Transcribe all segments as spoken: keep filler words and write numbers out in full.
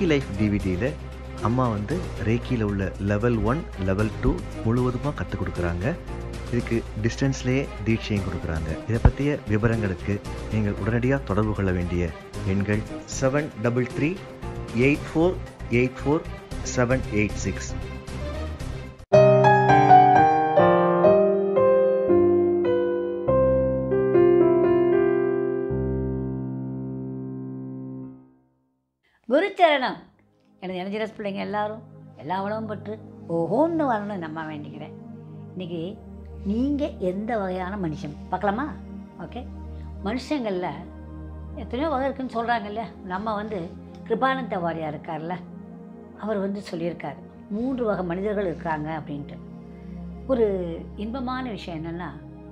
ரேக்கி life டிவிடியில் அம்மா வந்து ரேக்கியில் உள்ள லெவல் ஒன் லெவல் டூ முழுவதுமாக கற்றுக் கொடுக்குறாங்க. இதுக்கு டிஸ்டன்ஸ்லேயே தீட்சையும் கொடுக்குறாங்க. இதை பற்றிய விவரங்களுக்கு நீங்கள் உடனடியாக தொடர்பு கொள்ள வேண்டிய எண்கள் seven double three eight four eight four seven eight six. குருச்சரணம். எனது எனர்ஜினஸ் பிள்ளைங்க எல்லாரும் எல்லா உலகம் பற்று ஓஹோன்னு வரணும்னு நம்ம வேண்டிக்கிறேன். இன்றைக்கி நீங்கள் எந்த வகையான மனுஷன் பார்க்கலாமா? ஓகே, மனுஷங்களில் எத்தனையோ வகை இருக்குதுன்னு சொல்கிறாங்கல்ல. நம்ம வந்து கிருபானந்த வாரியா இருக்கார்ல, அவர் வந்து சொல்லியிருக்கார் மூன்று வகை மனிதர்கள் இருக்காங்க அப்படின்ட்டு. ஒரு இன்பமான விஷயம் என்னென்னா,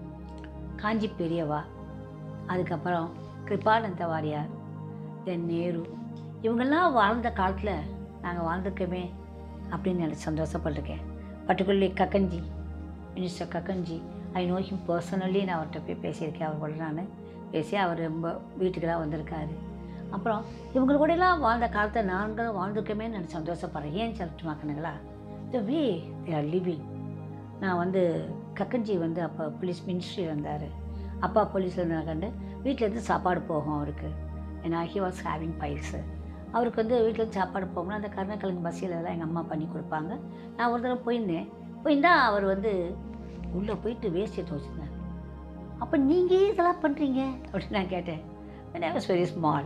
காஞ்சி பெரியவா, அதுக்கப்புறம் கிருபானந்த வாரியார், தென் நேரு, இவங்கெல்லாம் வாழ்ந்த காலத்தில் நாங்கள் வாழ்ந்துருக்கோமே அப்படின்னு எனக்கு சந்தோஷப்பட்டிருக்கேன். Particularly Kakkanji, minister Kakkanji, I know him personally. நான் அவர்கிட்ட போய் பேசியிருக்கேன். அவர் கூட நான் பேசி அவர் ரொம்ப வீட்டுக்கெல்லாம் வந்திருக்காரு. அப்புறம் இவங்க கூடலாம் வாழ்ந்த காலத்தை நாங்களும் வாழ்ந்துருக்கோமேன்னு எனக்கு சந்தோஷப்படுறேன். ஏன்னு சொல்லிட்டு மாக்கணுங்களா, த வே தே ஆர் லிவிங். நான் வந்து கக்கஞ்சி வந்து அப்போ போலீஸ் மினிஸ்ட்ரி இருந்தார். அப்பா போலீஸில் இருந்தா கண்டு வீட்டிலேருந்து சாப்பாடு போகும் அவருக்கு. ஏன்னா ஹி வாஸ் ஹேவிங் பைல்ஸு. அவருக்கு வந்து வீட்டிலேருந்து சாப்பாடு போகணும். அந்த கருணக்கிழங்கு பசியில் எல்லாம் எங்கள் அம்மா பண்ணி கொடுப்பாங்க. நான் ஒரு தடவை போயிருந்தேன். போயிருந்தால் அவர் வந்து உள்ளே போயிட்டு வேஸ்ட்டு துவச்சிருந்தார். அப்போ நீங்கள் இதெல்லாம் பண்ணுறீங்க அப்படின்னு நான் கேட்டேன். I was very small.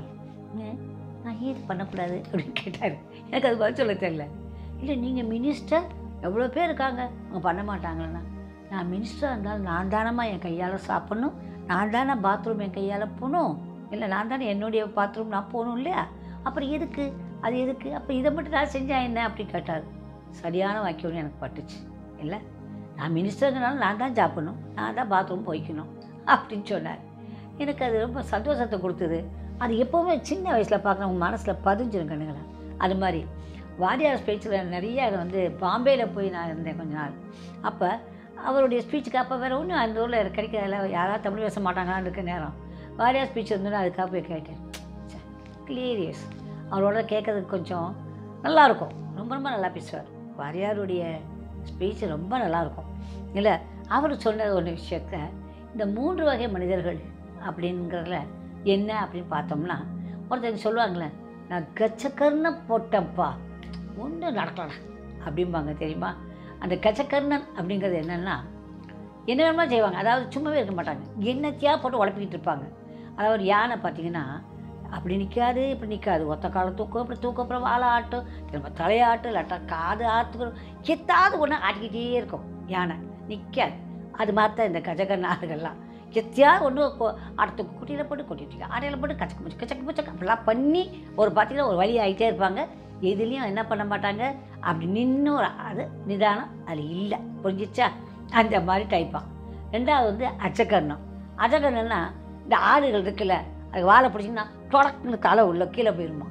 நான் ஏன் இது பண்ணக்கூடாது அப்படின்னு கேட்டார். எனக்கு அது பதில் சொல்ல தெரியல. இல்லை நீங்கள் மினிஸ்டர் எவ்வளோ பேர் இருக்காங்க, அவங்க பண்ண மாட்டாங்களேண்ணா. நான் மினிஸ்டராக இருந்தாலும் நான் தானம்மா என் கையால் சாப்பிட்ணும், நான் தானே பாத்ரூம் என் கையால் போகணும், இல்லை நான் தானே என்னுடைய பாத்ரூம் நான் போகணும் இல்லையா, அப்புறம் எதுக்கு அது எதுக்கு, அப்போ இதை மட்டும் நான் செஞ்சால் என்ன அப்படி கேட்டார். சரியான வாக்கியம்னு எனக்கு பட்டுச்சு. இல்லை, நான் மினிஸ்டர்னாலும் நான் தான் சாப்பிடணும், நான் தான் பாத்ரூம் போய்க்கணும் அப்படின்னு சொன்னார். எனக்கு அது ரொம்ப சந்தோஷத்தை கொடுத்தது. அது எப்போவுமே சின்ன வயசில் பார்க்குற உங்கள் மனசில் பதிஞ்சிரும் கண்ணுங்களா. அது மாதிரி வாரியார் ஸ்பீச்சில் நிறைய வந்து பாம்பேயில் போய் நான் இருந்தேன் கொஞ்ச நாள். அப்போ அவருடைய ஸ்பீச்சுக்கு அப்போ வேறு ஒன்றும் அந்த ஊரில் கிடைக்கிறதில்ல, யாராவது தமிழ் பேச மாட்டாங்களான்னு இருக்க நேரம் வாரியார் ஸ்பீச் இருந்தோன்னு அதுக்காக போய் கேட்டேன். கிளியரியஸ் அவரோட கேட்கறதுக்கு கொஞ்சம் நல்லாயிருக்கும். ரொம்ப ரொம்ப நல்லா பேசுவார். வாரியாருடைய ஸ்பீச் ரொம்ப நல்லாயிருக்கும். இல்லை, அவர் சொன்ன ஒரு விஷயத்த இந்த மூன்று வகை மனிதர்கள் அப்படிங்கிறதுல என்ன அப்படின்னு பார்த்தோம்னா, ஒருத்தர் சொல்லுவாங்களே, நான் கச்சக்கர்ண போட்டப்பா ஒன்றும் நடக்கலாம் அப்படிம்பாங்க தெரியுமா. அந்த கச்சக்கர்ணன் அப்படிங்கிறது என்னென்னா, என்ன வேணுமா செய்வாங்க. அதாவது சும்மாவே இருக்க மாட்டாங்க, என்னத்தையாக போட்டு உழப்பிக்கிட்டு இருப்பாங்க. அதாவது ஒரு யானை பார்த்தீங்கன்னா அப்படி நிற்காது, இப்படி நிற்காது, ஒத்த காலை தூக்கம், இப்படி தூக்கம், அப்புறம் வாழை ஆட்டும், திரும்ப தலையாட்டும், இல்லாட்டா காது ஆற்றுக்கிறோம், எத்தாவது ஒன்று ஆட்டிக்கிட்டே இருக்கும். யானை நிற்காது. அது மாதிரி தான் இந்த கஜகர்ண ஆடுகள்லாம் எத்தையாவது ஒன்று அடுத்த குட்டியில் போட்டு கொட்டிட்டு ஆடையில் போட்டு கச்சக்கு முச்சு கச்சக்கு முச்சக்கு அப்படிலாம் பண்ணி ஒரு பார்த்திங்கன்னா ஒரு வழி ஆகிட்டே இருப்பாங்க. எதுலேயும் என்ன பண்ண மாட்டாங்க, அப்படி நின்று ஒரு அது நிதானம் அது இல்லை. புரிஞ்சிச்சா? அந்த மாதிரி டைப்பாக. ரெண்டாவது வந்து அச்சக்கர்ணம். அச்சக்கர்ணம்னா இந்த ஆடுகள் இருக்குல்ல, அது வாழை பிடிச்சிங்கன்னா தொடக்குன்னு தலை உள்ள கீழே போயிருமா.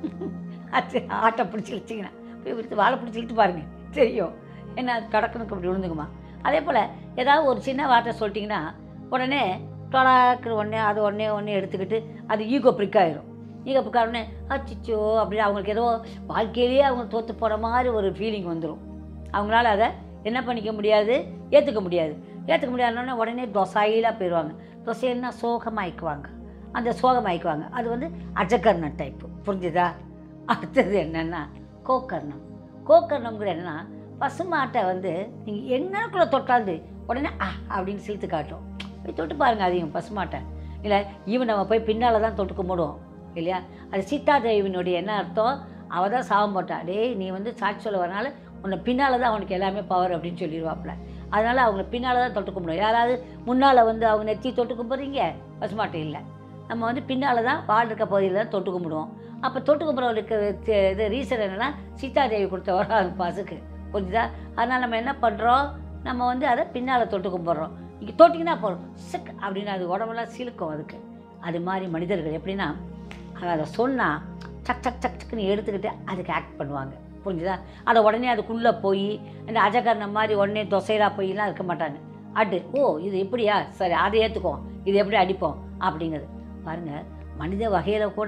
அது ஆட்டை பிடிச்சி இழுச்சிங்கன்னா போய் விடுத்து வாழை பிடிச்சி இழுத்து பாருங்கள் தெரியும். என்ன தொடக்குனுக்கு அப்படி விழுந்துக்குமா. அதே போல் ஏதாவது ஒரு சின்ன வார்த்தை சொல்லிட்டிங்கன்னா உடனே தொடக்குற உடனே அது உடனே உடனே எடுத்துக்கிட்டு அது ஈகோ பிரிக்காயிரும். ஈகோ பிரிக்க உடனே அச்சிச்சோ அப்படின்னு அவங்களுக்கு ஏதோ வாழ்க்கையிலேயே அவங்க தோற்று போகிற மாதிரி ஒரு ஃபீலிங் வந்துடும். அவங்களால அதை என்ன பண்ணிக்க முடியாது, ஏற்றுக்க முடியாது. ஏற்றுக்க முடியாதுன்னா உடனே தொசையிலாக போயிடுவாங்க. தொசைன்னா சோகமாயிக்குவாங்க. அந்த சோகமாயிக்குவாங்க. அது வந்து அஜகர்ண டைப்பு. புரிஞ்சுதா? அடுத்தது என்னென்னா கோக்கர்ணம். கோக்கர்ணம்ங்கிற என்னென்னா, பசுமாட்டை வந்து நீங்கள் என்னக்குள்ளே தொட்டாது உடனே ஆ அப்படின்னு சிரித்து காட்டும். போய் தொட்டு பாருங்கள் அதையும் பசுமாட்டை. இல்லை ஈவன் நம்ம போய் பின்னால் தான் தொட்டு கும்பிடுவோம் இல்லையா. அது சீதாதேவினுடைய என்ன அர்த்தம், அவள் தான் சாபம் போட்டா, டேய் நீ வந்து சாட்சி சொல்ல வரனால உன்னை பின்னால் தான் அவனுக்கு எல்லாமே பவர் அப்படின்னு சொல்லிடுவாப்புல. அதனால் அவங்க பின்னால் தான் தொட்டு கும்பிடுவோம். யாராவது முன்னால் வந்து அவங்க நெத்தி தொட்டு கும்பிட்றீங்க, பசுமாட்டை இல்லை. நம்ம வந்து பின்னால் தான் வாழ் இருக்க பகுதியில் தான் தொட்டு கும்பிடுவோம். அப்போ தொட்டு கும்பிட்றவருக்கு இது ரீசன் என்னென்னா, சீதாதேவி கொடுத்த வர அது பசுக்கு. புரிஞ்சுதா? அதனால் நம்ம என்ன பண்ணுறோம், நம்ம வந்து அதை பின்னால் தொட்டு கும்பிட்றோம். இங்கே தொட்டிங்கன்னா போகிறோம் சிக் அப்படின்னு அது உடம்பெல்லாம் சிலுக்கும் அதுக்கு. அது மாதிரி மனிதர்கள் எப்படின்னா, அதை சொன்னால் சக் சக் சக் சக்குன்னு எடுத்துக்கிட்டு அதுக்கு ஆக்ட் பண்ணுவாங்க. புரிஞ்சுதா? அதை உடனே அதுக்குள்ளே போய் இந்த அஜகர்ணம் மாதிரி உடனே தொசையிலா போயெல்லாம் இருக்க மாட்டாங்க. அட்டு ஓ இது எப்படியா, சரி அதை ஏற்றுக்குவோம், இது எப்படி அடிப்போம் அப்படிங்கிறது. பாருங்கள், மனித வகையில் கூட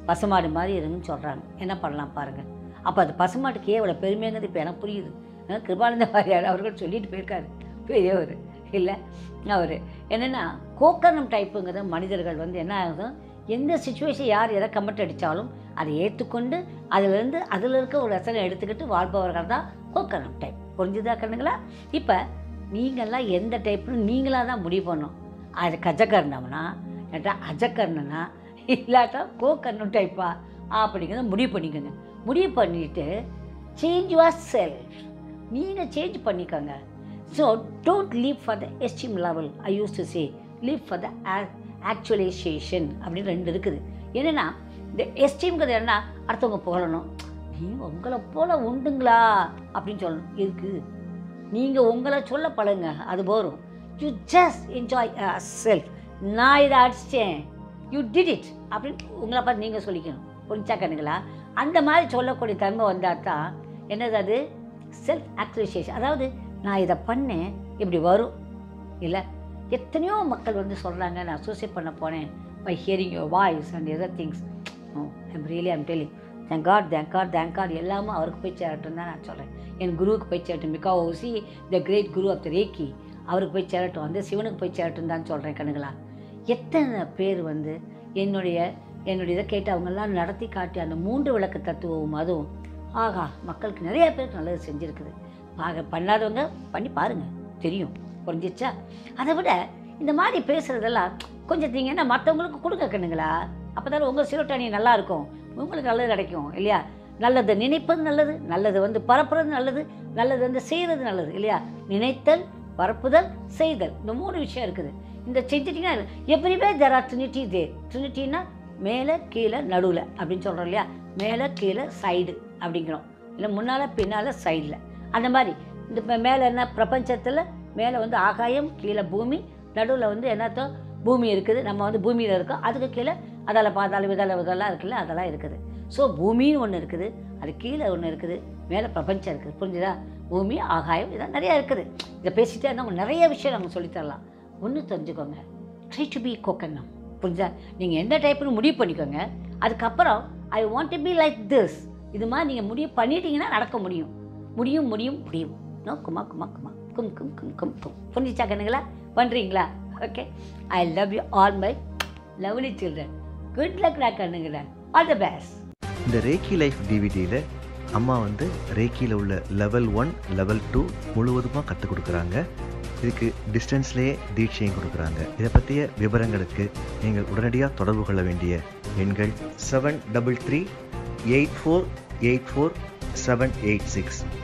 பசுமாடு மாதிரி இருங்கன்னு சொல்கிறாங்க. என்ன பண்ணலாம் பாருங்கள். அப்போ அது பசுமாட்டுக்கு எவ்வளோ பெருமைங்கிறது இப்போ எனக்கு புரியுது. கிருபானந்த வாரியார் அவர்கள் சொல்லிட்டு போயிருக்காரு பெரியவர் இல்லை. அவர் என்னென்னா கோக்கர்ணம் டைப்புங்கிற மனிதர்கள் வந்து என்ன ஆகுதும் எந்த சுச்சுவேஷன் யார் எதை கமெண்ட் அடித்தாலும் அதை ஏற்றுக்கொண்டு அதிலேருந்து அதில் இருக்க ஒரு ரசனை எடுத்துக்கிட்டு வாழ்பவர்கள் தான் கோக்கர்ணம் டைப். புரிஞ்சுதா கண்ணுங்களா? இப்போ நீங்கள்லாம் எந்த டைப்னு நீங்களாக தான் முடிவு பண்ணணும். அது கஜகர்ணம்னா இல்லாட்டா அஜகர்ணனா இல்லாட்டா கோக்கர்ணம் டைப்பா அப்படிங்கிறத முடிவு பண்ணிக்கோங்க. முடிவு பண்ணிவிட்டு சேஞ்ச் யுவர் செல்ஃப், நீங்கள் சேஞ்ச் பண்ணிக்கோங்க. So don't leave for the esteem level. I use to say leave for the actualisation அப்படின்னு ரெண்டு இருக்குது. என்னென்னா இந்த எஸ்டீம்ங்கிறது என்ன, அடுத்தவங்க புகழணும். நீங்கள் உங்களை போல் உண்டுங்களா அப்படின்னு சொல்லணும். எதுக்கு? நீங்கள் உங்களை சொல்ல பழங்க, அது போகும். You just enjoy self. நான் இதை அடிச்சிட்டேன், யூ டிட் இட் அப்படின்னு உங்களை பார்த்து நீங்கள் சொல்லிக்கணும். புரிஞ்சா கண்ணுங்களா? அந்த மாதிரி சொல்லக்கூடிய தன்மை வந்தால் தான் என்னது அது செல்ஃப் ஆக்சுவலைசேஷன். அதாவது நான் இதை பண்ணேன் இப்படி வரும் இல்லை. எத்தனையோ மக்கள் வந்து சொல்கிறாங்க நான் சூசைட் பண்ண போனேன் by hearing your voice and other things. Oh I'm really I'm telling thank God thank God thank God எல்லாமே அவருக்கு போய் சேரட்டும் தான் நான் சொல்கிறேன். என் குருவுக்கு போய் சேரட்டும். Because see the great guru of the reiki அவருக்கு போய் சேரட்டும், அந்த சிவனுக்கு போய் சேரட்டும் தான் சொல்கிறேன் கண்ணுங்களா. எத்தனை பேர் வந்து என்னுடைய என்னுடைய இதை கேட்டு அவங்கெல்லாம் நடத்தி காட்டி அந்த மூன்று விளக்கு தத்துவம் அதுவும் ஆகா மக்களுக்கு நிறைய பேருக்கு நல்லது செஞ்சுருக்குது. ஆக பண்ணாதவங்க பண்ணி பாருங்கள், தெரியும். புரிஞ்சிச்சா? அதை விட இந்த மாதிரி பேசுகிறதெல்லாம் கொஞ்சம் தீங்கன்னா மற்றவங்களுக்கு கொடுக்க கண்ணுங்களா. அப்போ தானே உங்கள் சிரோட்டானி நல்லா இருக்கும், உங்களுக்கு நல்லது கிடைக்கும் இல்லையா. நல்லது நினைப்பது நல்லது, நல்லது வந்து பரப்புறது நல்லது, நல்லது வந்து செய்கிறது நல்லது இல்லையா. நினைத்தல், பரப்புதல், செய்தல், இந்த மூணு விஷயம் இருக்குது. இந்த செஞ்சிட்டிங்கன்னா everywhere there are trinity there. ட்ரினிட்டின்னா மேலே கீழே நடுவில் அப்படின்னு சொல்கிறோம் இல்லையா. மேலே கீழே சைடு அப்படிங்கிறோம் இல்லை, முன்னால் பின்னால் சைடில். அந்த மாதிரி இந்த மேலே என்ன பிரபஞ்சத்தில் மேலே வந்து ஆகாயம், கீழே பூமி, நடுவில் வந்து என்னத்தோ பூமி இருக்குது, நம்ம வந்து பூமியில் இருக்கோம். அதுக்கு கீழே அதால் பாதாளம் விதால இதெல்லாம் இருக்குல்ல, அதெல்லாம் இருக்குது. ஸோ பூமின்னு ஒன்று இருக்குது, அது கீழே ஒன்று இருக்குது, மேலே பிரபஞ்சம் இருக்குது. புரிஞ்சுதா? பூமி, ஆகாயம், இதெல்லாம் நிறையா இருக்குது. இதை பேசிகிட்டே இருந்தால் நிறைய விஷயம் நம்ம சொல்லித்தரலாம். ஒன்று தெரிஞ்சுக்கோங்க, ட்ரை டு பி கோக்கர்ணம். புரிஞ்சா? நீங்கள் எந்த டைப்புன்னு முடிவு பண்ணிக்கோங்க. அதுக்கப்புறம் I want to be like this, இது மாதிரி நீங்கள் முடிவு பண்ணிட்டீங்கன்னா நடக்க முடியும். முடியும் முடியும் முடியும். நோ குமா குமா குமா கும் கும் கும் கும் கும். புரிஞ்சிச்சா கண்ணுங்களா? பண்ணுறீங்களா? Okay. I love you all my lovely children. Good luck டா கண்ணுங்களா. All the best. இந்த ரேக்கி லைஃப் டிவிடியில் அம்மா வந்து ரேக்கியில் உள்ள லெவல் ஒன் லெவல் டூ முழுவதுமாக கற்றுக் கொடுக்குறாங்க. இதுக்கு டிஸ்டன்ஸ்லேயே தீட்சையும் கொடுக்குறாங்க. இதை பற்றிய விவரங்களுக்கு நீங்கள் உடனடியாக தொடர்பு கொள்ள வேண்டிய எண்கள் seven double three eight four eight four seven eight six